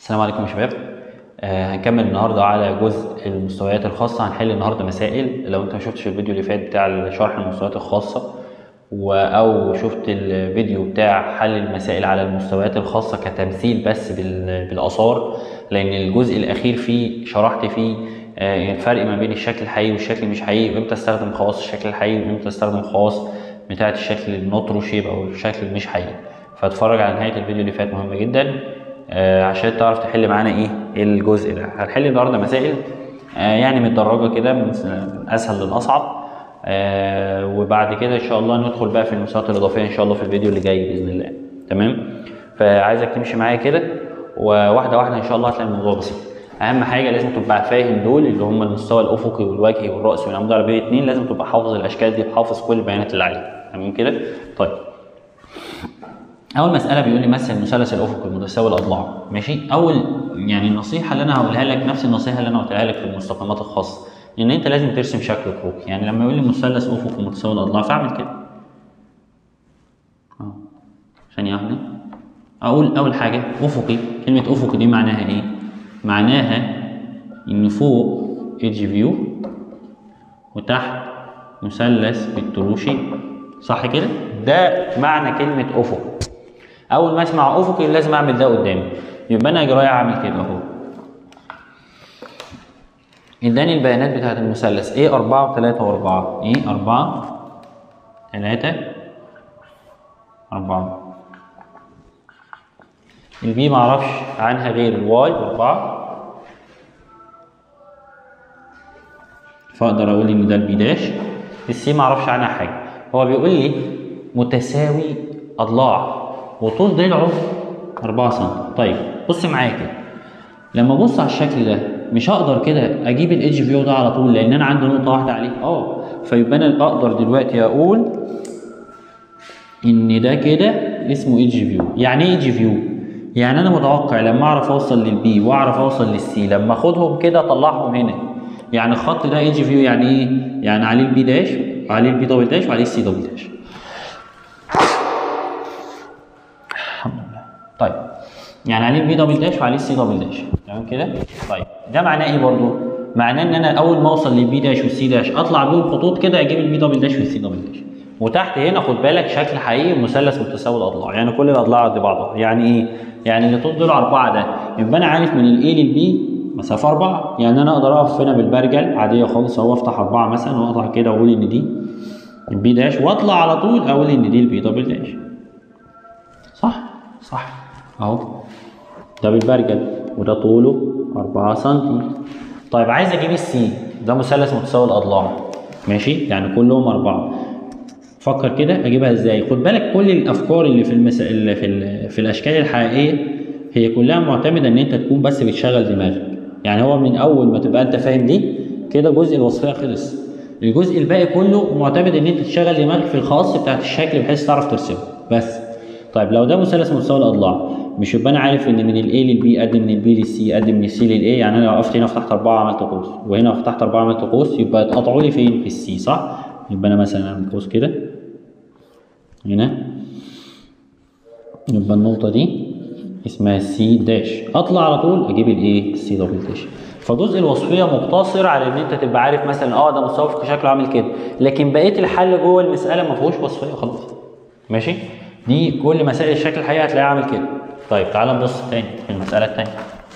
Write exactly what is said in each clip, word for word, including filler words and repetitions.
السلام عليكم يا شباب. آه هنكمل النهارده على جزء المستويات الخاصه. هنحل النهارده مسائل. لو انت ما شفتش الفيديو اللي فات بتاع شرح المستويات الخاصه و او شفت الفيديو بتاع حل المسائل على المستويات الخاصه كتمثيل بس بالاثار، لان الجزء الاخير فيه شرحت فيه آه الفرق ما بين الشكل الحقيقي والشكل مش حقيقي، وامتى استخدم خواص الشكل الحقيقي وامتى استخدم خواص بتاعه الشكل النوترو شيب او الشكل المش حقيقي. فاتفرج على نهايه الفيديو اللي فات، مهمه جدا آه عشان تعرف تحل معانا ايه الجزء ده. هنحل النهارده مسائل آه يعني متدرجه كده من اسهل للاصعب، آه وبعد كده ان شاء الله ندخل بقى في المستويات الاضافيه ان شاء الله في الفيديو اللي جاي باذن الله. تمام، فعايزك تمشي معايا كده وواحده واحده ان شاء الله هتلاقي الموضوع بسيط. اهم حاجه لازم تبقى فاهم دول اللي هم المستوى الافقي والوجهي والراسي والعمود العربي اتنين، لازم تبقى حافظ الاشكال دي وحافظ كل البيانات اللي عليها. تمام كده؟ طيب، اول مساله بيقول لي مثل المثلث الافقي متساوي الاضلاع. ماشي، اول يعني النصيحه اللي انا هقولها لك نفس النصيحه اللي انا قلتها لك في المستقيمات الخاصه، ان انت لازم ترسم شكل كروكي. يعني لما يقول لي مثلث افقي متساوي الاضلاع فاعمل كده اه ثانيه واحده. اقول اول حاجه افقي، كلمه افقي دي معناها ايه؟ معناها ان فوق ايدج فيو وتحت مثلث بالتروشي، صح كده؟ ده معنى كلمه افق. اول ما اسمع افقي لازم اعمل ده قدامي، يبقى انا اجرايا اعمل كده اهو. اداني البيانات بتاعت المثلث ايه؟ أربعة وثلاثة وأربعة. ايه؟ أربعة ثلاثة أربعة. البي معرفش عنها غير الواي أربعة، فاقدر اقول ان ده البي داش. السي معرفش عنها حاجه. هو بيقول لي متساوي اضلاع وطول ضلعه أربعة سم. طيب بص معايا كده، لما ابص على الشكل ده مش هقدر كده اجيب الايدج فيو ده على طول لان انا عندي نقطه واحده عليه اه فيبقى انا اقدر دلوقتي اقول ان ده كده اسمه ايدج فيو. يعني ايه ايدج فيو؟ يعني انا متوقع لما اعرف اوصل للبي واعرف اوصل للسي لما اخدهم كده اطلعهم هنا. يعني الخط ده ايدج فيو يعني ايه؟ يعني عليه البي داش وعليه البي دبل داش وعليه السي دبل داش. الحمد لله. طيب يعني عليه البي دبل داش وعليه السي دبل داش. تمام كده؟ طيب ده معناه ايه برضو؟ معناه ان انا اول ما اوصل للبي داش والسي داش اطلع بيهم خطوط كده اجيب البي دبل داش والسي دبل داش. وتحت هنا خد بالك شكل حقيقي مثلث متساوي الاضلاع، يعني كل الاضلاع قد بعضها. يعني ايه؟ يعني اللي طول ضلع أربعة ده يبقى انا عارف من الاي للبي مسافه أربعة، يعني انا اقدر اقف هنا بالبرجل عاديه خالص اهو، افتح أربعة مثلا واقطع كده واقول ان دي البي داش واطلع على طول اقول ان دي البي دبل داش. صح؟ صح اهو، ده بالبرجل وده طوله أربعة سم. طيب عايز اجيب السي، ده مثلث متساوي الاضلاع ماشي، يعني كلهم أربعة. فكر كده اجيبها ازاي؟ خد بالك كل الافكار اللي في المس... اللي في ال... في الاشكال الحقيقيه هي كلها معتمده ان انت تكون بس بتشغل دماغك. يعني هو من اول ما تبقى انت فاهم دي كده جزء الوصفيه خلص. الجزء الباقي كله معتمد ان انت تشغل دماغك في الخواص بتاعت الشكل بحيث تعرف ترسمه بس. طيب لو ده مثلث متساوي الاضلاع مش يبقى انا عارف ان من الاي للبي قد من البي للسي قد من السي للاي؟ يعني انا لو وقفت هنا فتحت أربعة عملت قوس وهنا فتحت أربعة عملت قوس، يبقى اتقطعوا لي فين؟ في السي، صح؟ يبقى انا مثلا اعمل قوس كده هنا، يبقى النقطة دي اسمها سي داش، اطلع على طول اجيب الايه؟ السي دبل داش. فجزء الوصفيه مقتصر على ان انت تبقى عارف مثلا اه ده مستوى افقي شكله عامل كده، لكن بقيه الحل جوه المساله ما فيهوش وصفيه خالص. ماشي؟ دي كل مسائل الشكل الحقيقي هتلاقيها عامل كده. طيب تعال نبص تاني في المساله الثانيه.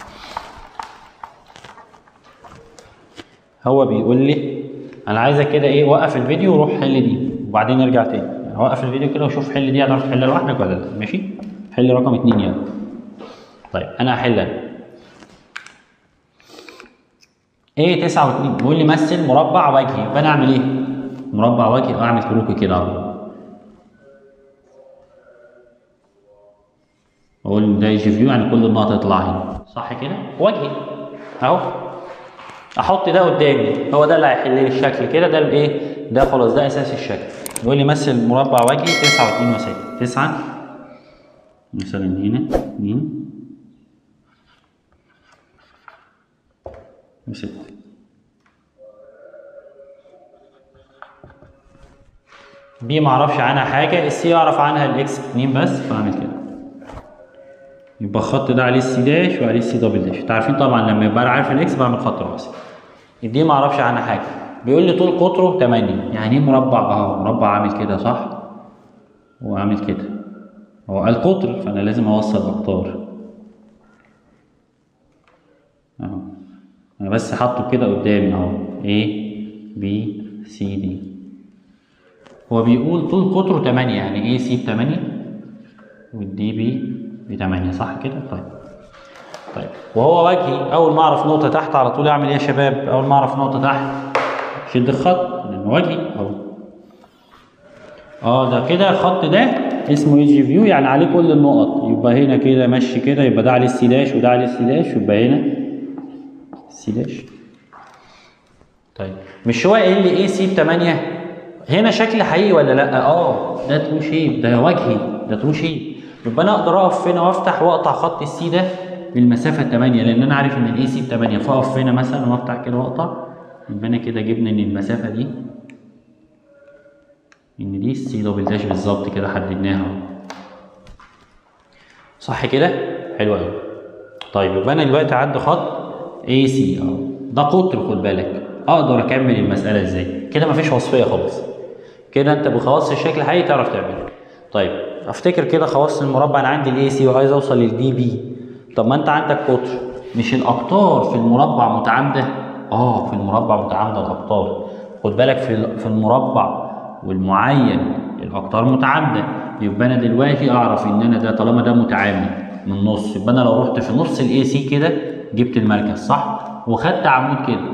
هو بيقول لي انا عايزك كده ايه، وقف الفيديو وروح حل دي وبعدين ارجع تاني. يعني وقف الفيديو كده وشوف حل دي هتعرف تحلها لوحدك ولا لا. ماشي؟ حل رقم اتنين يعني. طيب انا هحل انا. ايه تسعة واتنين؟ بيقول لي مثل مربع وجهي، يبقى انا اعمل ايه؟ مربع وجهي اعمل كروكي كده اهو. اقول ده يجي فيو يعني كل النقط تطلع هنا، صح كده؟ وجهي اهو. احط ده قدامي هو ده اللي هيحل لي الشكل كده، ده الايه؟ ده خلاص ده اساس الشكل. بيقول لي مثل مربع وجهي تسعة واتنين وستة. تسعة مثلا هنا اتنين وستة. بي معرفش عنها حاجة، السي يعرف عنها الاكس اتنين بس، فاعمل كده. يبقى الخط ده عليه السي داش وعليه السي دبل داش. انتوا عارفين طبعا لما يبقى انا عارف الاكس بعمل خط راسي. دي ما اعرفش عنها حاجه. بيقول لي طول قطره تمانية، يعني ايه مربع؟ اهو مربع عامل كده صح؟ هو عامل كده. هو قال قطر فانا لازم اوصل اقطار. اهو انا بس حاطه كده قدامي اهو A B C D. هو بيقول طول قطره تمانية، يعني A C ب تمانية والدي بي ب تمانية صح كده؟ طيب. طيب وهو وجهي اول ما اعرف نقطه تحت على طول اعمل ايه يا شباب؟ اول ما اعرف نقطه تحت شد الخط لان وجهي اهو. اه ده كده الخط ده اسمه اي جي فيو، يعني عليه كل النقط. يبقى هنا كده ماشي كده، يبقى ده عليه السي داش وده عليه السي داش، يبقى هنا السي داش. طيب مش هو قايل لي اي سي ب تمانية؟ هنا شكل حقيقي ولا لا؟ اه ده ترو شيب، ده وجهي ده ترو شيب. يبقى انا اقدر اقف هنا وافتح واقطع خط السي ده بالمسافه تمانية، لان انا عارف ان الاي سي ب تمانية، فاقف هنا مثلا وافتح كده واقطع. يبقى انا كده جبنا ان المسافه دي ان دي السي دبل داش بالظبط كده، حددناها صح كده؟ حلو قوي. طيب يبقى انا دلوقتي عندي خط اي سي اهو، ده قطر خد بالك. اقدر اكمل المساله ازاي؟ كده مفيش وصفيه خالص. كده انت بخواص الشكل الحقيقي تعرف تعمله. طيب افتكر كده خواص المربع، انا عندي الاي سي وعايز اوصل للدي بي. طب ما انت عندك قطر، مش الاقطار في المربع متعامده؟ اه في المربع متعامده الاقطار. خد بالك في في المربع والمعين الاقطار متعامده. يبقى انا دلوقتي اعرف ان انا ده طالما ده متعامد من النص، يبقى انا لو رحت في نص الاي سي كده جبت المركز صح؟ وخدت عمود كده.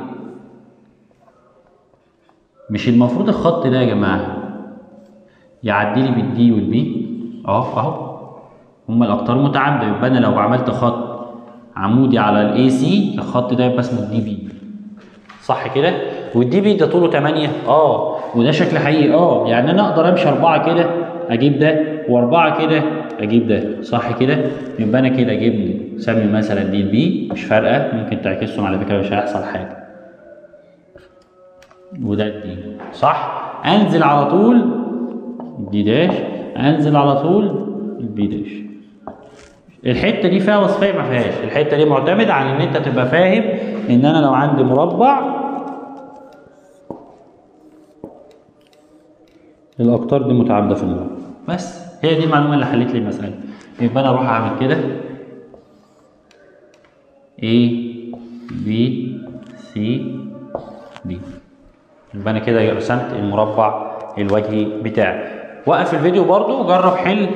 مش المفروض الخط ده يا جماعه يعدي لي بالدي والبي؟ اه اهو هما الاقطار متعامده. يبقى انا لو عملت خط عمودي على الاي سي الخط ده يبقى اسمه الدي بي صح كده؟ والدي بي ده طوله تمانية اه، وده شكل حقيقي اه، يعني انا اقدر امشي اربعه كده اجيب ده واربعه كده اجيب ده صح كده؟ يبقى انا كده جبني سمي مثلا دي البي مش فارقه، ممكن تعكسهم على فكره مش هيحصل حاجه. وده الدي صح؟ انزل على طول دي داش، انزل على طول البي داش. الحته دي فيها وصفيه ما فيهاش، الحته دي معتمده على ان انت تبقى فاهم ان انا لو عندي مربع الاقطار دي متعامده في المربع بس. هي دي المعلومه اللي حلت لي المساله. يبقى انا اروح اعمل كده A B C D. يبقى انا كده رسمت المربع الوجهي بتاعي. وقف الفيديو برضو وجرب حل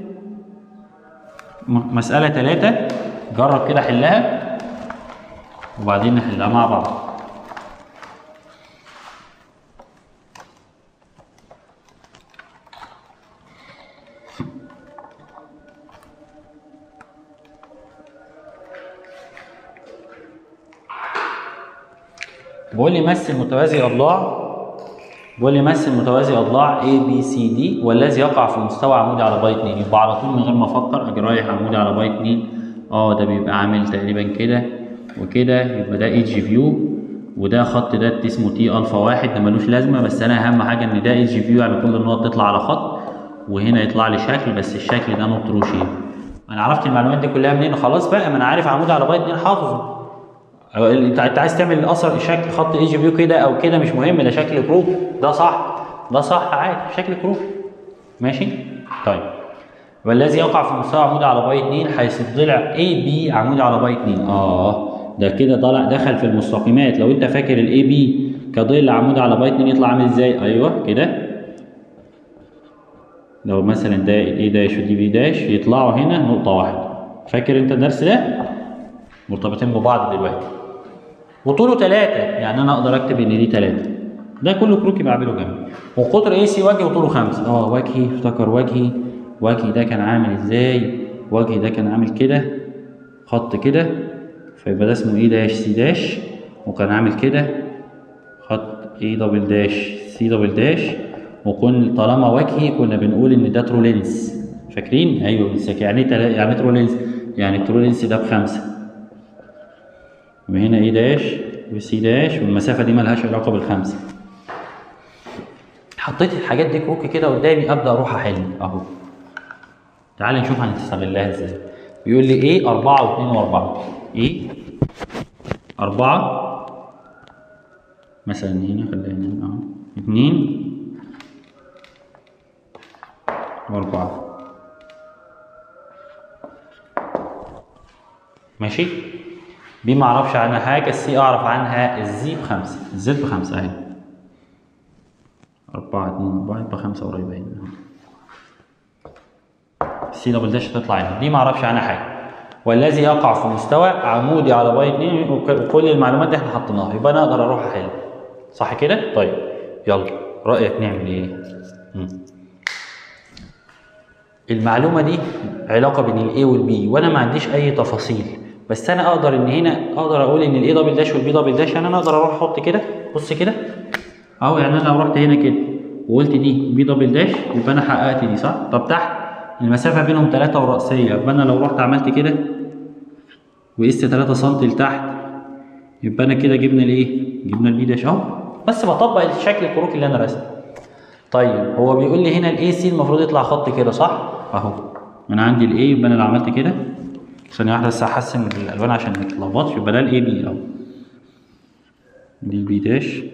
مسألة تلاتة، جرب كده حلها وبعدين نحلها مع بعض. بقول لي مثل متوازي اضلاع، بقول لي مثل متوازي اضلاع A B C D والذي يقع في مستوى عمودي على باي اتنين. يبقى على طول من غير ما افكر اجي رايح عمودي على باي اتنين. اه ده بيبقى عامل تقريبا كده وكده، يبقى ده ايدج فيو وده خط ده اسمه تي الفا واحد، ده ملوش لازمه بس انا اهم حاجه ان ده ايدج فيو، يعني كل النقط تطلع على خط وهنا يطلع لي شكل، بس الشكل ده نوت رو شيب. انا عرفت المعلومات دي كلها منين؟ خلاص بقى ما انا عارف عمودي على باي اتنين حافظه. انت عايز تعمل اثر شكل خط اي جي فيو كده او كده مش مهم، ده شكل كروب ده صح، ده صح عادي شكل كروب ماشي. طيب والذي يقع في مستوى عمودي على باي اتنين حيث الضلع اي بي عمودي على باي اتنين. اه ده كده طلع دخل في المستقيمات. لو انت فاكر الاي بي كضلع عمودي على باي اتنين يطلع عامل ازاي؟ ايوه كده. لو مثلا ده الاي داش ودي بي داش يطلعوا هنا نقطه واحده. فاكر انت الدرس ده؟ مرتبطين ببعض دلوقتي. وطوله تلاتة، يعني انا اقدر اكتب ان دي تلاتة. ده كله كروكي بعمله جنبي. وقطر اي سي وجهي وطوله خمسة. اه وجهي افتكر وجهي، وجهي ده كان عامل ازاي؟ وجهي ده كان عامل كده خط كده، فيبقى ده اسمه اي داش سي داش، وكان عامل كده خط اي دبل داش سي دبل داش. وكن طالما وجهي كنا بنقول ان ده ترو لينس، فاكرين؟ ايوه بنساك. يعني ايه يعني ترو لينس؟ يعني الترو لينس ده بخمسة، وهنا اي داش وسي داش والمسافه دي مالهاش علاقه بالخمسه. حطيت الحاجات دي كروكي كده قدامي، ابدا اروح احل اهو. تعال نشوف هنستغلها ازاي. بيقول لي ايه أربعة واثنين وأربعة، ايه أربعة مثلا هنا، خلينا هنا اهو اتنين وأربعة. ماشي. بي معرفش عنها حاجة، السي أعرف عنها، الزي بخمسة، الزد بخمسة أهي. أربعة اتنين أربعة يبقى خمسة قريبة هنا. السي دبل داش هتطلع هنا، دي معرفش عنها حاجة. والذي يقع في مستوى عمودي على باي اتنين، وكل المعلومات دي احنا حطيناها، يبقى أنا أقدر أروح أحل. صح كده؟ طيب يلا رأيك نعمل إيه؟ مم. المعلومة دي علاقة بين الاي والبي وانا ما عنديش اي تفاصيل، بس انا اقدر ان هنا اقدر اقول ان الاي دبل داش والبي دبل داش، يعني انا اقدر اروح احط كده، بص كده اهو، يعني انا لو رحت هنا كده وقلت دي بي دبل داش يبقى انا حققت دي صح؟ طب تحت المسافة بينهم تلاتة ورأسية، يبقى انا لو رحت عملت كده وقست تلاتة سم لتحت يبقى انا كده جبنا الايه؟ جبنا البي داش اهو، بس بطبق الشكل الكروكي اللي انا راسمه. طيب هو بيقول لي هنا الاي سي المفروض يطلع خط كده صح؟ اهو انا عندي الاي، يبقى انا لو عملت كده ثانية واحدة بس هحسن الالوان عشان ما تتلخبطش، يبقى ده الاي بي اهو، دي البي داش،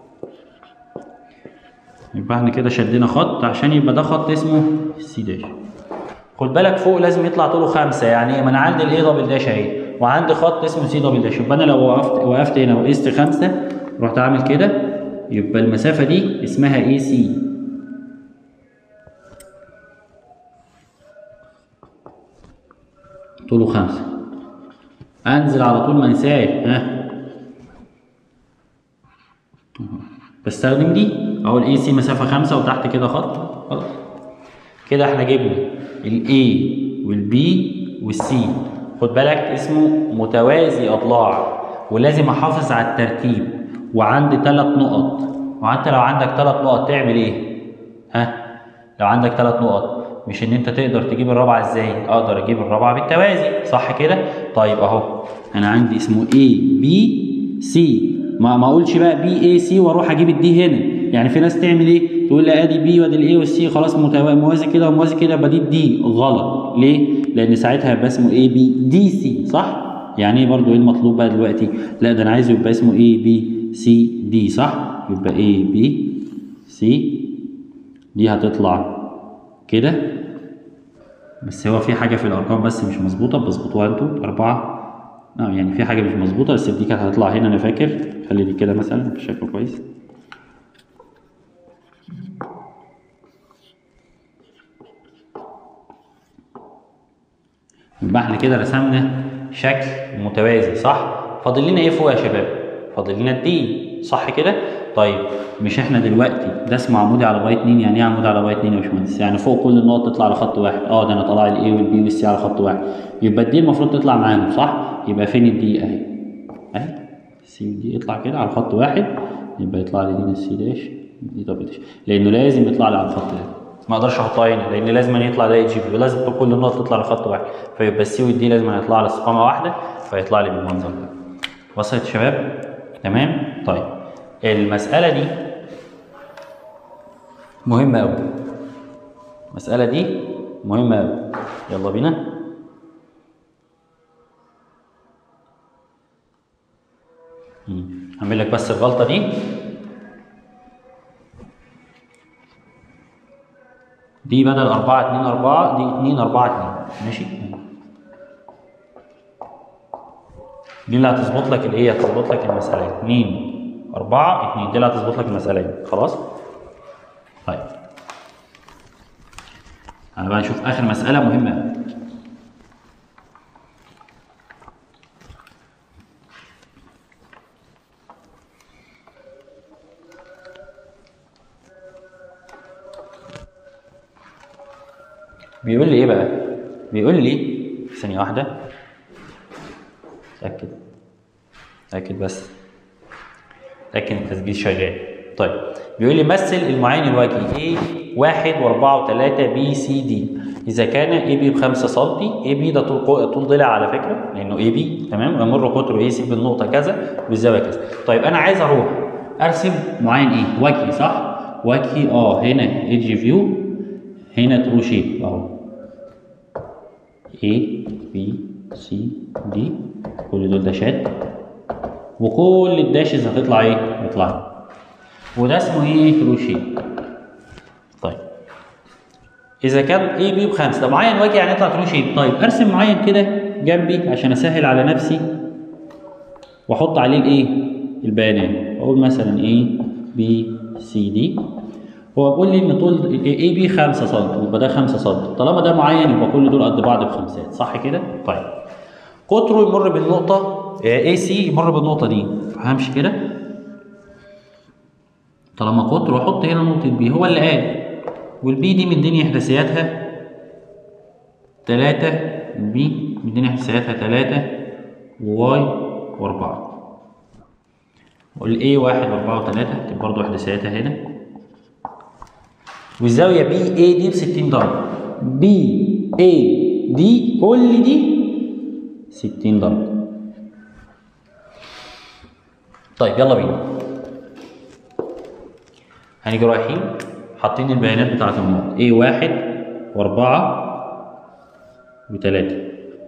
يبقى احنا كده شدينا خط عشان يبقى ده خط اسمه سي داش. خد بالك فوق لازم يطلع طوله خمسة، يعني ايه؟ ما انا عندي الاي دبل داش اهي وعندي خط اسمه سي دبل داش، يبقى انا لو وقفت وقفت هنا وقست خمسة رحت عامل كده يبقى المسافة دي اسمها اي سي. طوله خمسة، انزل على طول ما انساش، ها بستخدم دي اهو، الاي سي مسافة خمسة وتحت كده خط، خلاص كده احنا جبنا الاي والبي والسي. خد بالك اسمه متوازي اضلاع ولازم احافظ على الترتيب، وعندي ثلاث نقط، وانت لو عندك ثلاث نقط تعمل ايه؟ ها لو عندك ثلاث نقط مش ان انت تقدر تجيب الرابعه ازاي؟ اقدر اجيب الرابعه بالتوازي صح كده؟ طيب اهو انا عندي اسمه A B C، ما ما اقولش بقى B A C واروح اجيب الدي هنا، يعني في ناس تعمل ايه؟ تقول لي ادي بي وادي الاي والسي خلاص موازي كده وموازي كده يبقى دي الدي، غلط. ليه؟ لان ساعتها هيبقى اسمه A B D C صح؟ يعني ايه برضه ايه المطلوب بقى دلوقتي؟ لا ده انا عايزه يبقى اسمه A B C D صح؟ يبقى A B C دي هتطلع كده، بس هو في حاجة في الأرقام بس مش مظبوطة، بظبطوها انتوا أربعة، اه يعني في حاجة مش مظبوطة، بس دي كانت هتطلع هنا أنا فاكر، خلي دي كده مثلا بشكل كويس. يبقى احنا كده رسمنا شكل متوازي صح؟ فاضل لنا ايه فوق يا شباب؟ فاضل لنا الدي صح كده؟ طيب مش احنا دلوقتي ده اسمه عمودي على باي اتنين، يعني ايه عمودي على باي اتنين يا باشمهندس؟ يعني فوق كل النقط تطلع على خط واحد، اه ده انا طلع الاي والبي والسي على خط واحد، يبقى الدي المفروض تطلع معاهم صح؟ يبقى فين الدي؟ اهي اهي السي والدي يطلع كده على خط واحد، يبقى يطلع لي هنا السي داش دي دبل داش، لانه لازم يطلع لي على الخط ده، ما اقدرش احطها هنا لان لازم يطلع ده اتش بي، ولازم كل النقط تطلع على خط واحد، فيبقى السي والدي لازم يطلع على استقامه واحده، فيطلع لي بالمنظر ده. وصلت يا شباب؟ تمام؟ طيب المساله دي مهمه قوي، المساله دي مهمه قوي، يلا بينا. هعمل لك بس الغلطه دي، دي بدل أربعة اتنين أربعة دي اتنين أربعة اتنين ماشي؟ دي اللي هتظبط لك الايه؟ هتظبط لك المسألة اتنين أربعة اتنين، دي اللي هتظبط لك المسألة خلاص؟ طيب أنا بقى نشوف آخر مسألة مهمة. بيقول لي ايه بقى؟ بيقول لي ثانية واحدة اتأكد اتأكد بس اتأكد التسجيل شغال. طيب بيقول لي مثل المعين الوجهي A واحد وأربعة وتلاتة B C D إذا كان A B بخمسة سم، A B ده طول طول ضلع على فكرة لأنه A B تمام، ويمر قطره A C بالنقطة كذا بالزاوية كذا. طيب أنا عايز أروح أرسم معين إيه؟ وجهي صح؟ وجهي أه هنا إيدج فيو، هنا ترو شيب أهو. A B C D كل دول داشات، وكل الداشز هتطلع ايه؟ هتطلع وده اسمه ايه؟ كروشيه. طيب اذا كان A B بخمسه، ده معين واجي يعني يطلع كروشيه. طيب ارسم معين كده جنبي عشان اسهل على نفسي واحط عليه الايه؟ البيانات. اقول مثلا A B C D، هو بيقول لي ان طول A B خمسة سم، يبقى ده خمسة سم، طالما ده معين يبقى كل دول قد بعض بخمسات، صح كده؟ طيب قطره يمر بالنقطة A C يمر بالنقطة دي، همشي كده طالما قطر واحط هنا نقطة بي، هو اللي قال، والبي دي مديني احداثياتها تلاتة، البي مديني احداثياتها تلاتة وواي واربعة، والاي واحد واربعة وتلاتة تبقى برضه احداثياتها هنا، والزاوية بي اي دي ب ستين درجة، بي اي دي كل دي ستين درجة. طيب يلا بينا هنيجي رايحين حاطين البيانات بتاعت النقط A واحد واربعة وتلاتة.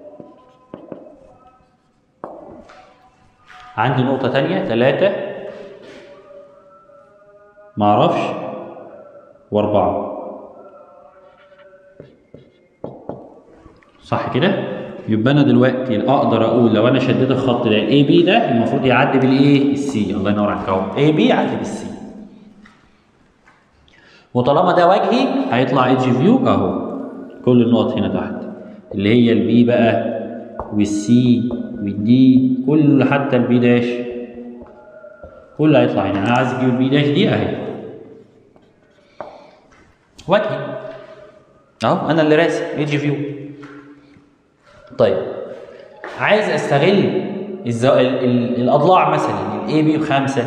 عندي نقطة تانية تلاتة معرفش واربعة، صح كده؟ يبقى انا دلوقتي اقدر اقول لو انا شديت الخط ده الاي بي ده المفروض يعدي بالايه؟ السي. الله ينور عليك اهو، اي بي يعدي بالسي، وطالما ده وجهي هيطلع ايدج فيو اهو، كل النقط هنا تحت اللي هي البي بقى والسي والدي، كل حتى البي داش كله هيطلع هنا. انا عايز اجيب البي داش دي اهي وجهي اهو، انا اللي راسم ايدج فيو. طيب عايز استغل الزو... ال... ال... الاضلاع مثلا الاي بي بخمسه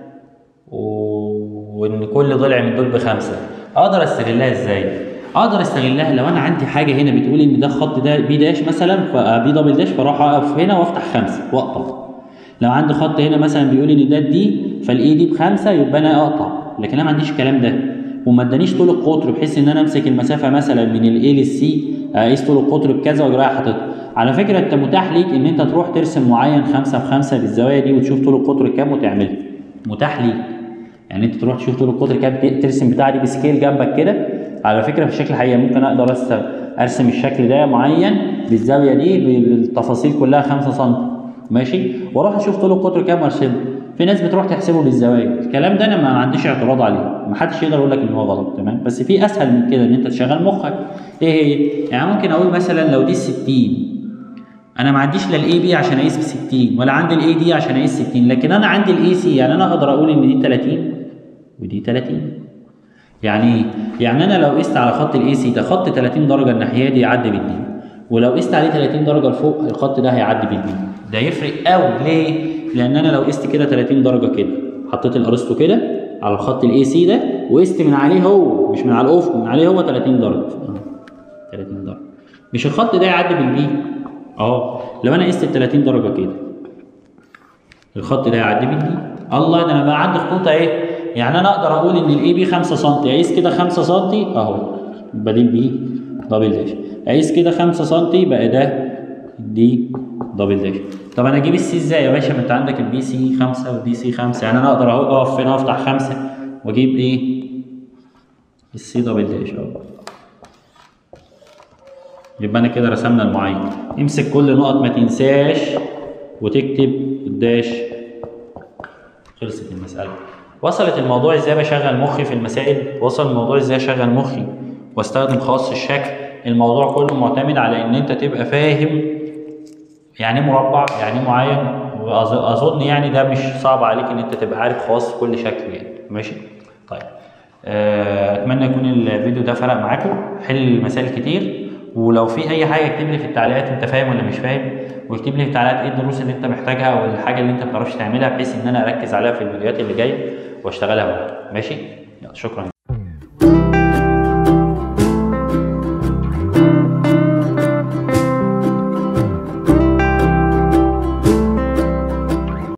و... وان كل ضلع من دول بخمسه، اقدر استغلها ازاي؟ اقدر استغلها لو انا عندي حاجه هنا بتقول ان ده الخط ده بي داش مثلا، فبي دبل داش، فاروح اقف هنا وافتح خمسه واقطع. لو عندي خط هنا مثلا بيقول ان ده دي، فالاي دي بخمسه، يبقى انا اقطع. لكن انا ما عنديش الكلام ده وما ادانيش طول القطر بحيث ان انا امسك المسافه مثلا من الاي للسي اقيس طول القطر بكذا واجي رايح حاططها. على فكره انت متاح ليك ان انت تروح ترسم معين خمسه في خمسه بالزوايا دي وتشوف طول القطر كام وتعملها، متاح ليك. يعني انت تروح تشوف طول القطر كام ترسم بتاع دي بسكيل جنبك كده. على فكره في الشكل الحقيقي ممكن اقدر ارسم الشكل ده معين بالزاويه دي بالتفاصيل كلها خمسة سم ماشي، واروح اشوف طول القطر كام وارسمه. في ناس بتروح تحسبه بالزوايا، الكلام ده انا ما عنديش اعتراض عليه، ما حدش يقدر يقول لك ان هو غلط، تمام. بس في اسهل من كده ان انت تشغل مخك. ايه هي؟ يعني ممكن اقول مثلا لو دي ستين، انا ما عنديش لا الاي بي عشان اقيس ب ستين ولا عندي الاي دي عشان اقيس ستين، لكن انا عندي الاي سي، يعني انا اقدر اقول ان دي تلاتين ودي تلاتين. يعني ايه؟ يعني انا لو قست على خط الاي سي ده خط تلاتين درجه الناحيه دي يعدي بالدي، ولو قست عليه تلاتين درجه لفوق الخط ده هيعدي بالبي. ده يفرق قوي. ليه؟ لان انا لو قست كده تلاتين درجه كده، حطيت الارسطو كده على الخط الاي سي ده وقست من عليه هو، مش من على الافق، من عليه هو تلاتين درجه، تلاتين درجه، مش الخط ده يعدي بالبي؟ اه لو انا قست ال تلاتين درجه كده الخط ده يعدي بالبي. الله، ده انا بقى عندي خطوط اهي. يعني انا اقدر اقول ان الاي بي خمسة سم، اقيس كده خمسة سم اهو، يبقى دي البي دبل داش، اقيس كده خمسة سم بقى ده دي دبل داش. طب انا اجيب السي ازاي يا باشا؟ ما انت عندك البي سي خمسة والدي سي خمسة، يعني انا اقدر اهو اقف هنا وافتح خمسة واجيب ايه؟ السي دبل داش اهو. يبقى انا كده رسمنا المعين. امسك كل نقط ما تنساش وتكتب الداش. خلصت المسألة. وصلت الموضوع ازاي بشغل مخي في المسائل؟ وصل الموضوع ازاي اشغل مخي واستخدم خواص الشكل؟ الموضوع كله معتمد على ان انت تبقى فاهم يعني ايه مربع، يعني ايه معين، واظن يعني ده مش صعب عليك ان انت تبقى عارف خواص كل شكل يعني، ماشي؟ طيب اتمنى يكون الفيديو ده فرق معاكم، حل مسائل كتير، ولو في اي حاجه اكتب لي في التعليقات انت فاهم ولا مش فاهم، واكتب لي في التعليقات ايه الدروس اللي انت محتاجها او الحاجه اللي انت ما بتعرفش تعملها بحيث ان انا اركز عليها في الفيديوهات اللي جايه واشتغلها معاك، ماشي؟ يلا شكرا.